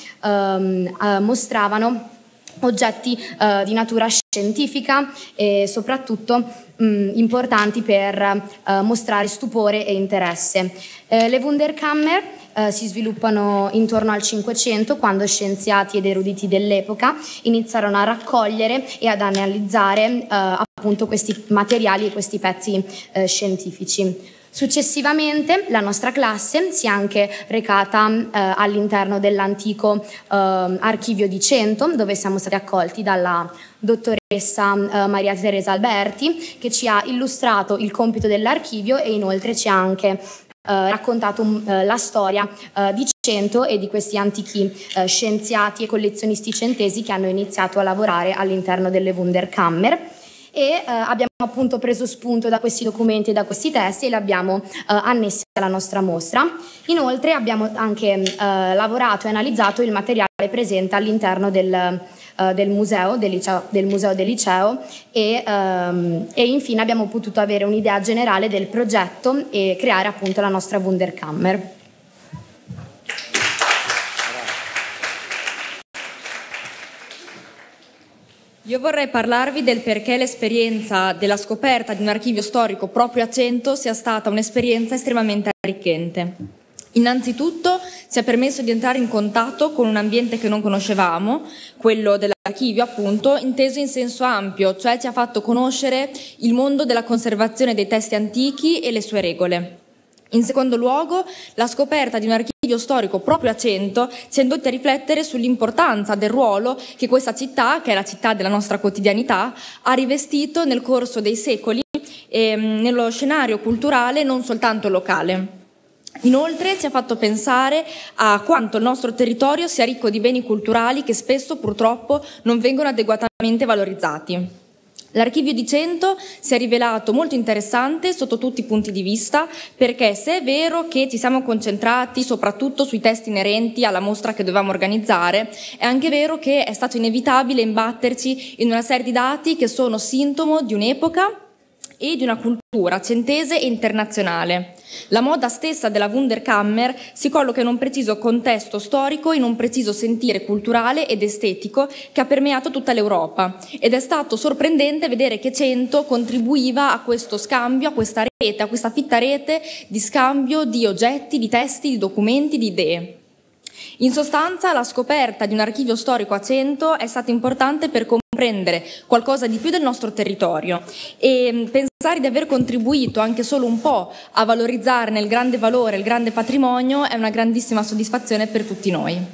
mostravano oggetti di natura scientifica e soprattutto importanti per mostrare stupore e interesse. Le Wunderkammer si sviluppano intorno al 500, quando scienziati ed eruditi dell'epoca iniziarono a raccogliere e ad analizzare appunto questi materiali e questi pezzi scientifici. Successivamente la nostra classe si è anche recata all'interno dell'antico Archivio di Cento, dove siamo stati accolti dalla dottoressa Maria Teresa Alberti, che ci ha illustrato il compito dell'archivio e inoltre ci ha anche raccontato la storia di Cento e di questi antichi scienziati e collezionisti centesi che hanno iniziato a lavorare all'interno delle Wunderkammer. E abbiamo appunto preso spunto da questi documenti e da questi testi e li abbiamo annessi alla nostra mostra. Inoltre abbiamo anche lavorato e analizzato il materiale presente all'interno del museo del liceo e infine abbiamo potuto avere un'idea generale del progetto e creare appunto la nostra Wunderkammer. Io vorrei parlarvi del perché l'esperienza della scoperta di un archivio storico proprio a Cento sia stata un'esperienza estremamente arricchente. Innanzitutto ci ha permesso di entrare in contatto con un ambiente che non conoscevamo, quello dell'archivio appunto, inteso in senso ampio, cioè ci ha fatto conoscere il mondo della conservazione dei testi antichi e le sue regole. In secondo luogo, la scoperta di un archivio storico proprio a Cento ci ha indotti a riflettere sull'importanza del ruolo che questa città, che è la città della nostra quotidianità, ha rivestito nel corso dei secoli nello scenario culturale non soltanto locale. Inoltre ci ha fatto pensare a quanto il nostro territorio sia ricco di beni culturali che spesso purtroppo non vengono adeguatamente valorizzati. L'archivio di Cento si è rivelato molto interessante sotto tutti i punti di vista, perché se è vero che ci siamo concentrati soprattutto sui testi inerenti alla mostra che dovevamo organizzare, è anche vero che è stato inevitabile imbatterci in una serie di dati che sono sintomo di un'epoca e di una cultura centese e internazionale. La moda stessa della Wunderkammer si colloca in un preciso contesto storico, in un preciso sentire culturale ed estetico che ha permeato tutta l'Europa, ed è stato sorprendente vedere che Cento contribuiva a questo scambio, a questa rete, a questa fitta rete di scambio di oggetti, di testi, di documenti, di idee. In sostanza, la scoperta di un archivio storico a Cento è stata importante per comprendere qualcosa di più del nostro territorio e pensare di aver contribuito anche solo un po' a valorizzarne il grande valore, il grande patrimonio è una grandissima soddisfazione per tutti noi.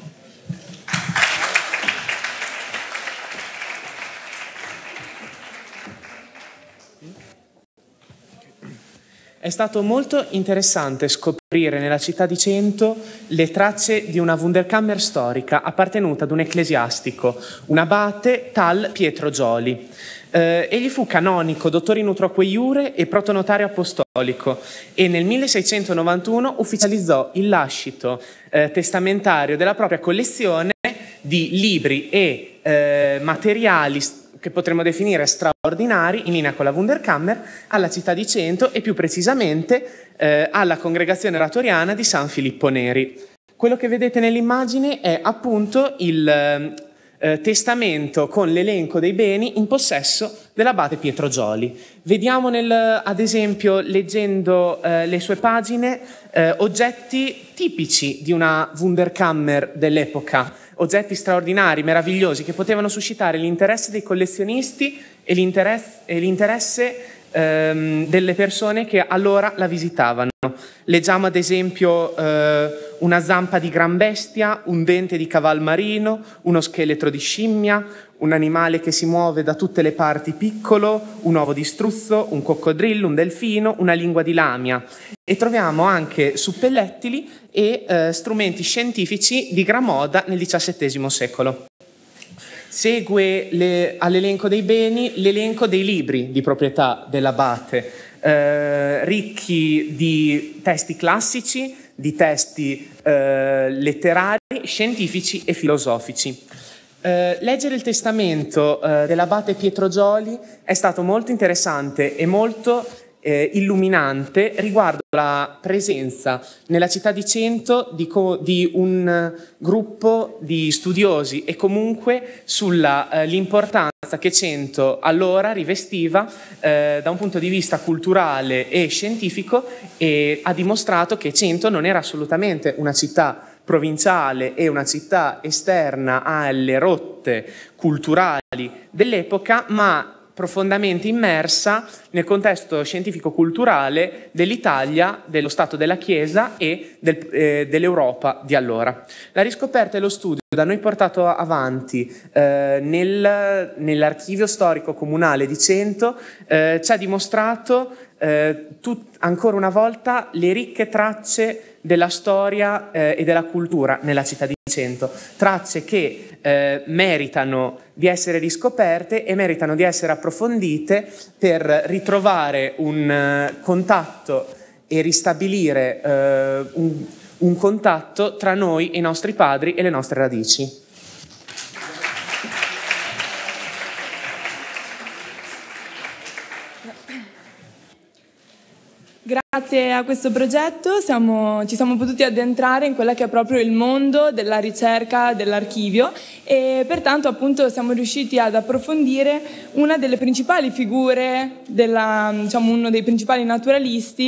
È stato molto interessante scoprire nella città di Cento le tracce di una Wunderkammer storica appartenuta ad un ecclesiastico, un abate tal Pietro Gioli. Egli fu canonico, dottore in utroque iure e protonotario apostolico e nel 1691 ufficializzò il lascito testamentario della propria collezione di libri e materiali che potremmo definire straordinari, in linea con la Wunderkammer, alla città di Cento e più precisamente alla congregazione oratoriana di San Filippo Neri. Quello che vedete nell'immagine è appunto il testamento con l'elenco dei beni in possesso dell'abate Pietro Gioli. Vediamo ad esempio, leggendo le sue pagine, oggetti tipici di una Wunderkammer dell'epoca, oggetti straordinari, meravigliosi, che potevano suscitare l'interesse dei collezionisti e l'interesse delle persone che allora la visitavano. Leggiamo ad esempio una zampa di gran bestia, un dente di caval marino, uno scheletro di scimmia, un animale che si muove da tutte le parti piccolo, un uovo di struzzo, un coccodrillo, un delfino, una lingua di lamia. E troviamo anche suppellettili e strumenti scientifici di gran moda nel XVII secolo. Segue all'elenco dei beni l'elenco dei libri di proprietà dell'abate, ricchi di testi classici, di testi letterari, scientifici e filosofici. Leggere il testamento dell'abate Pietro Gioli è stato molto interessante e molto illuminante riguardo la presenza nella città di Cento di un gruppo di studiosi e comunque sull'importanza che Cento allora rivestiva da un punto di vista culturale e scientifico, e ha dimostrato che Cento non era assolutamente una città provinciale e una città esterna alle rotte culturali dell'epoca, ma profondamente immersa nel contesto scientifico-culturale dell'Italia, dello Stato della Chiesa e dell'Europa di allora. La riscoperta e lo studio da noi portato avanti nell'archivio storico comunale di Cento ci ha dimostrato ancora una volta le ricche tracce della storia e della cultura nella città di Cento, tracce che meritano di essere riscoperte e meritano di essere approfondite per ritrovare un contatto e ristabilire un contatto tra noi e i nostri padri e le nostre radici. Grazie a questo progetto ci siamo potuti addentrare in quella che è proprio il mondo della ricerca dell'archivio e pertanto appunto siamo riusciti ad approfondire una delle principali figure, uno dei principali naturalisti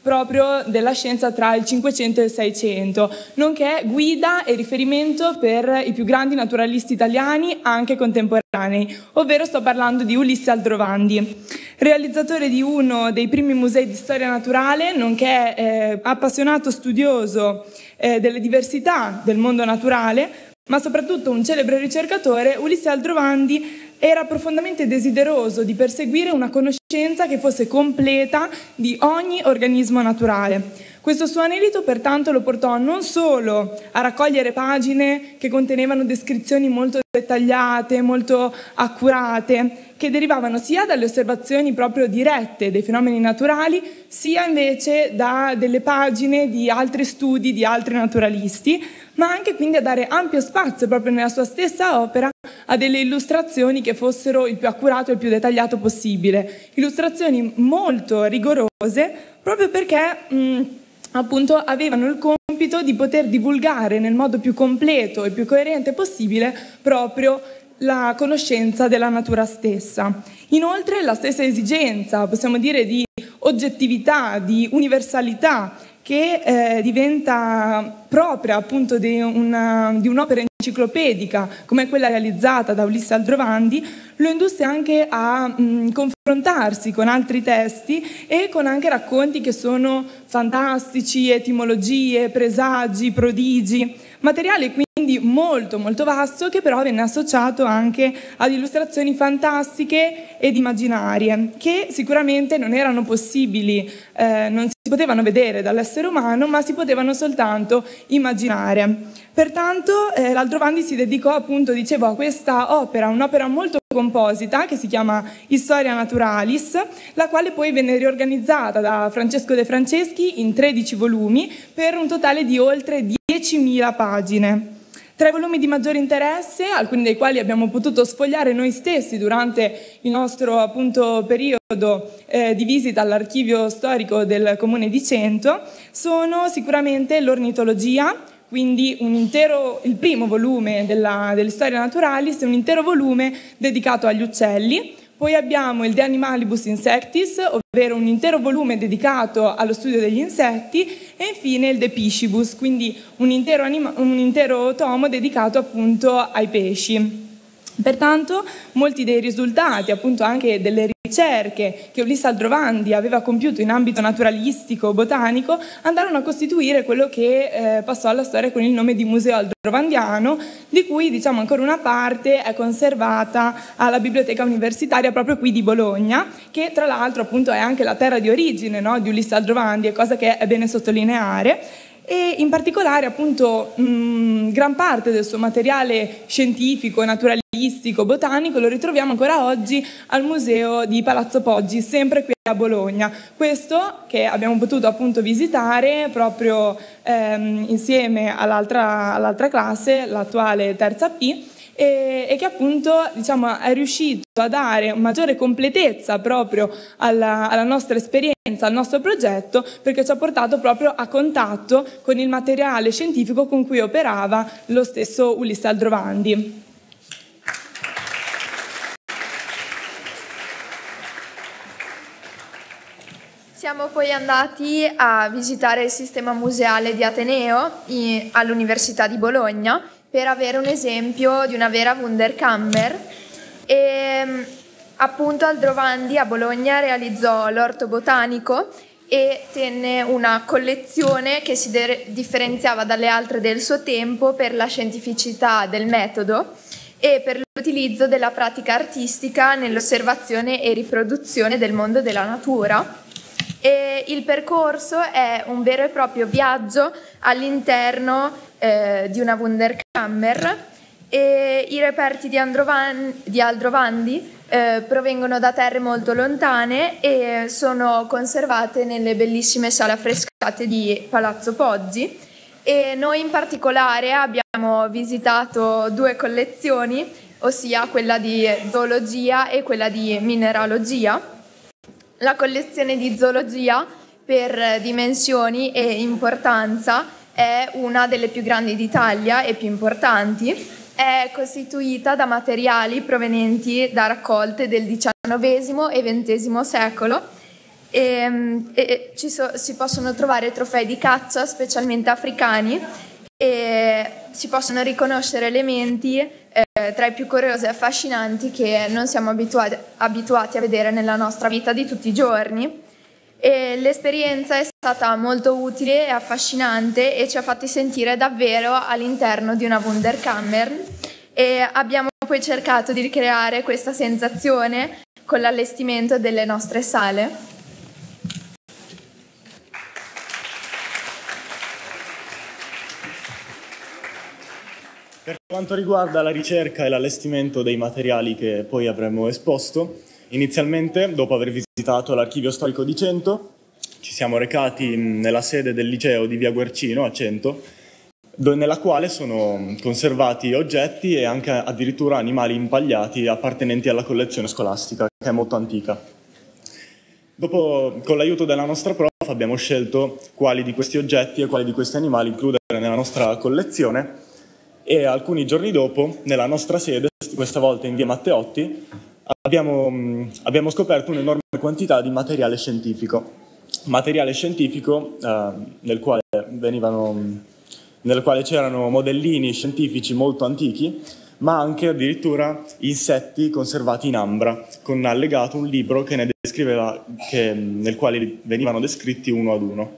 proprio della scienza tra il 500 e il 600, nonché guida e riferimento per i più grandi naturalisti italiani anche contemporanei, ovvero sto parlando di Ulisse Aldrovandi, realizzatore di uno dei primi musei di storia naturale, nonché appassionato studioso delle diversità del mondo naturale, ma soprattutto un celebre ricercatore. Ulisse Aldrovandi era profondamente desideroso di perseguire una conoscenza che fosse completa di ogni organismo naturale. Questo suo anelito pertanto lo portò non solo a raccogliere pagine che contenevano descrizioni molto dettagliate, molto accurate, che derivavano sia dalle osservazioni proprio dirette dei fenomeni naturali, sia invece da delle pagine di altri studi di altri naturalisti, ma anche quindi a dare ampio spazio proprio nella sua stessa opera a delle illustrazioni che fossero il più accurato e il più dettagliato possibile. Illustrazioni molto rigorose proprio perché appunto avevano il compito di poter divulgare nel modo più completo e più coerente possibile proprio la conoscenza della natura stessa. Inoltre la stessa esigenza, possiamo dire, di oggettività, di universalità, che diventa propria appunto di un'opera enciclopedica come quella realizzata da Ulisse Aldrovandi, lo indusse anche a confrontarsi con altri testi e con anche racconti che sono fantastici, etimologie, presagi, prodigi, materiale quindi molto molto vasto, che però venne associato anche ad illustrazioni fantastiche ed immaginarie che sicuramente non erano possibili, non si potevano vedere dall'essere umano, ma si potevano soltanto immaginare. Pertanto l'Aldrovandi si dedicò appunto, dicevo, a questa opera, un'opera molto composita che si chiama Historia Naturalis, la quale poi venne riorganizzata da Francesco De Franceschi in 13 volumi per un totale di oltre 10.000 pagine. Tra i volumi di maggiore interesse, alcuni dei quali abbiamo potuto sfogliare noi stessi durante il nostro appunto periodo di visita all'archivio storico del Comune di Cento, sono sicuramente l'ornitologia, quindi il primo volume delle Storie Naturalis è un intero volume dedicato agli uccelli. Poi abbiamo il De Animalibus Insectis, ovvero un intero volume dedicato allo studio degli insetti, e infine il De Piscibus, quindi un intero tomo dedicato appunto ai pesci. Pertanto molti dei risultati appunto anche delle ricerche che Ulisse Aldrovandi aveva compiuto in ambito naturalistico, botanico, andarono a costituire quello che passò alla storia con il nome di Museo Aldrovandiano, di cui diciamo ancora una parte è conservata alla Biblioteca Universitaria proprio qui di Bologna, che tra l'altro appunto è anche la terra di origine, no, di Ulisse Aldrovandi, è cosa che è bene sottolineare. E in particolare appunto gran parte del suo materiale scientifico, naturalistico, botanico lo ritroviamo ancora oggi al museo di Palazzo Poggi, sempre qui a Bologna. Questo che abbiamo potuto appunto visitare proprio insieme all'altra classe, l'attuale terza P, e che appunto diciamo è riuscito a dare maggiore completezza proprio alla nostra esperienza, al nostro progetto, perché ci ha portato proprio a contatto con il materiale scientifico con cui operava lo stesso Ulisse Aldrovandi. Siamo poi andati a visitare il sistema museale di Ateneo all'Università di Bologna per avere un esempio di una vera Wunderkammer. E appunto Aldrovandi a Bologna realizzò l'orto botanico e tenne una collezione che si differenziava dalle altre del suo tempo per la scientificità del metodo e per l'utilizzo della pratica artistica nell'osservazione e riproduzione del mondo della natura. E il percorso è un vero e proprio viaggio all'interno di una Wunderkammer, e i reperti di Aldrovandi provengono da terre molto lontane e sono conservate nelle bellissime sale affrescate di Palazzo Poggi. E noi in particolare abbiamo visitato 2 collezioni, ossia quella di zoologia e quella di mineralogia. La collezione di zoologia, per dimensioni e importanza, è una delle più grandi d'Italia e più importanti. È costituita da materiali provenienti da raccolte del XIX e XX secolo si possono trovare trofei di caccia, specialmente africani, e si possono riconoscere elementi tra i più curiosi e affascinanti che non siamo abituati a vedere nella nostra vita di tutti i giorni. E l'esperienza è stata molto utile e affascinante e ci ha fatti sentire davvero all'interno di una Wunderkammer, e abbiamo poi cercato di ricreare questa sensazione con l'allestimento delle nostre sale. Per quanto riguarda la ricerca e l'allestimento dei materiali che poi avremmo esposto, inizialmente, dopo aver visitato l'Archivio Storico di Cento, ci siamo recati nella sede del liceo di Via Guercino a Cento, nella quale sono conservati oggetti e anche addirittura animali impagliati appartenenti alla collezione scolastica, che è molto antica. Dopo, con l'aiuto della nostra prof, abbiamo scelto quali di questi oggetti e quali di questi animali includere nella nostra collezione, e alcuni giorni dopo, nella nostra sede, questa volta in via Matteotti, abbiamo scoperto un'enorme quantità di materiale scientifico nel quale c'erano modellini scientifici molto antichi, ma anche addirittura insetti conservati in ambra, con allegato un libro che ne descriveva, nel quale venivano descritti uno ad uno.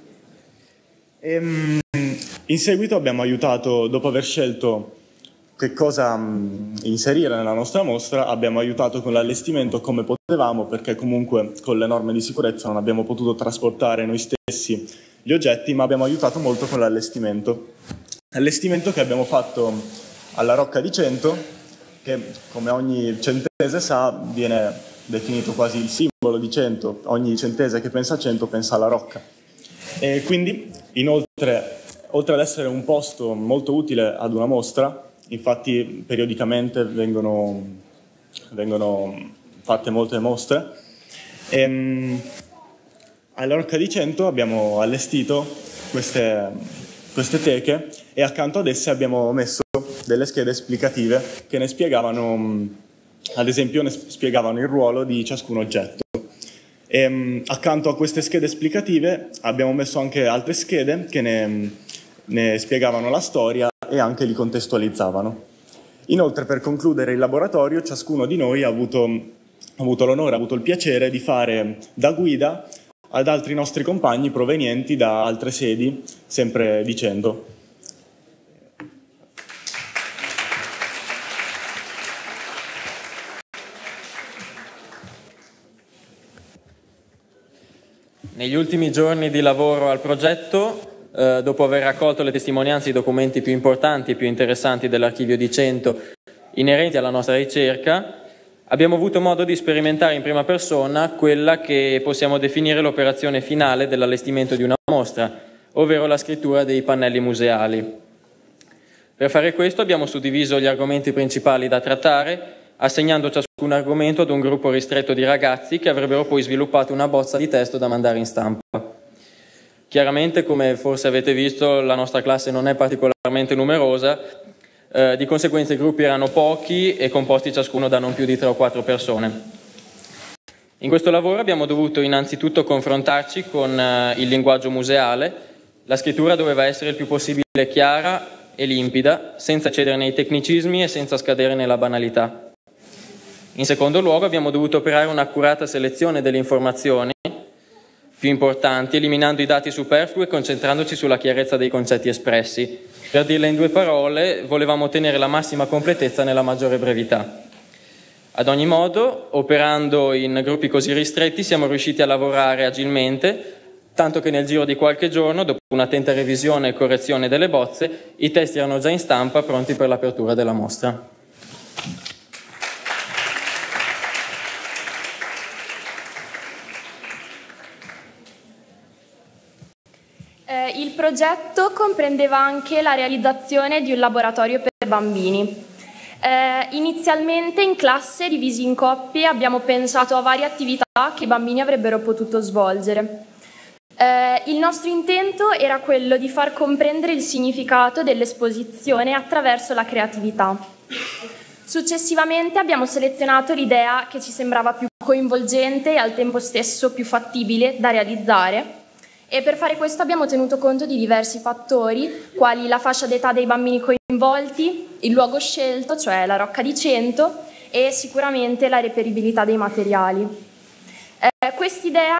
In seguito abbiamo aiutato, dopo aver scelto che cosa inserire nella nostra mostra, abbiamo aiutato con l'allestimento come potevamo, perché comunque con le norme di sicurezza non abbiamo potuto trasportare noi stessi gli oggetti, ma abbiamo aiutato molto con l'allestimento. Allestimento che abbiamo fatto alla Rocca di Cento, che come ogni centese sa viene definito quasi il simbolo di Cento. Ogni centese che pensa a Cento pensa alla Rocca. E quindi, oltre ad essere un posto molto utile ad una mostra, infatti periodicamente vengono fatte molte mostre, alla Rocca di Cento abbiamo allestito queste teche, e accanto ad esse abbiamo messo delle schede esplicative che ne spiegavano, ad esempio ne spiegavano il ruolo di ciascun oggetto. E accanto a queste schede esplicative abbiamo messo anche altre schede che ne spiegavano la storia e anche li contestualizzavano. Inoltre, per concludere il laboratorio, ciascuno di noi ha avuto l'onore, ha avuto il piacere di fare da guida ad altri nostri compagni provenienti da altre sedi, sempre di Cento. Negli ultimi giorni di lavoro al progetto, dopo aver raccolto le testimonianze e i documenti più importanti e più interessanti dell'Archivio di Cento inerenti alla nostra ricerca, abbiamo avuto modo di sperimentare in prima persona quella che possiamo definire l'operazione finale dell'allestimento di una mostra, ovvero la scrittura dei pannelli museali. Per fare questo abbiamo suddiviso gli argomenti principali da trattare, assegnando ciascun argomento ad un gruppo ristretto di ragazzi che avrebbero poi sviluppato una bozza di testo da mandare in stampa. Chiaramente, come forse avete visto, la nostra classe non è particolarmente numerosa, di conseguenza i gruppi erano pochi e composti ciascuno da non più di 3 o 4 persone. In questo lavoro abbiamo dovuto innanzitutto confrontarci con il linguaggio museale. La scrittura doveva essere il più possibile chiara e limpida, senza cedere nei tecnicismi e senza scadere nella banalità. In secondo luogo abbiamo dovuto operare un'accurata selezione delle informazioni più importanti, eliminando i dati superflui e concentrandoci sulla chiarezza dei concetti espressi. Per dirla in 2 parole, volevamo ottenere la massima completezza nella maggiore brevità. Ad ogni modo, operando in gruppi così ristretti, siamo riusciti a lavorare agilmente, tanto che nel giro di qualche giorno, dopo un'attenta revisione e correzione delle bozze, i testi erano già in stampa, pronti per l'apertura della mostra. Il progetto comprendeva anche la realizzazione di un laboratorio per bambini. Inizialmente in classe, divisi in coppie, abbiamo pensato a varie attività che i bambini avrebbero potuto svolgere. Il nostro intento era quello di far comprendere il significato dell'esposizione attraverso la creatività. Successivamente abbiamo selezionato l'idea che ci sembrava più coinvolgente e al tempo stesso più fattibile da realizzare. E per fare questo abbiamo tenuto conto di diversi fattori, quali la fascia d'età dei bambini coinvolti, il luogo scelto, cioè la Rocca di Cento, e sicuramente la reperibilità dei materiali. Quest'idea